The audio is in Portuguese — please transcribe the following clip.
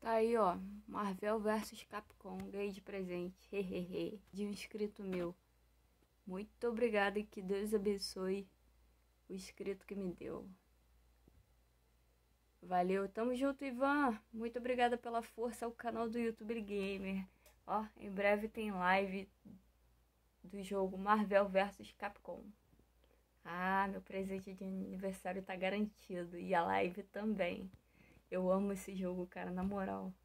Tá aí, ó. Marvel vs Capcom. Ganhei de presente. Hehehe. De um inscrito meu. Muito obrigada e que Deus abençoe o inscrito que me deu. Valeu. Tamo junto, Ivan. Muito obrigada pela força ao canal do YouTube Gamer. Ó, em breve tem live do jogo Marvel vs Capcom. Ah, meu presente de aniversário tá garantido. E a live também. Eu amo esse jogo, cara, na moral.